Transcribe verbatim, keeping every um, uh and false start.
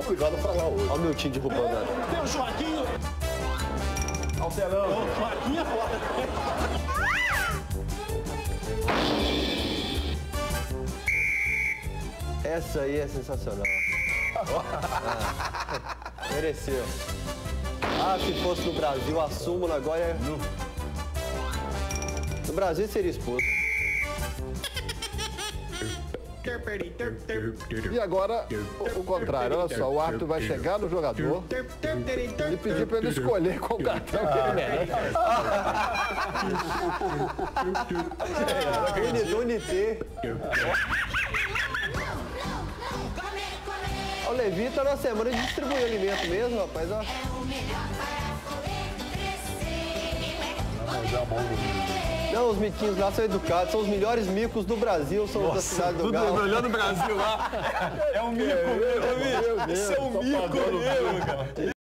obrigado a falar hoje. Olha o meu time derrubando. É, tem o Joaquim. Alterão. O Joaquim é foda. Essa aí é sensacional. Ah, mereceu. Ah, se fosse no Brasil, a súmula agora é... No Brasil seria expulso. E agora, o, o contrário, olha só, o árbitro vai chegar no jogador e pedir para ele escolher qual cartão que ele merece. Unité. O Levi tá na semana de distribuir alimento mesmo, rapaz, ó. Não, os miquinhos lá são educados, são os melhores micos do Brasil, são os da cidade do Galo. Tudo olhando o Brasil lá. É um mico mesmo, Meu Deus, Isso é um mico mesmo, cara.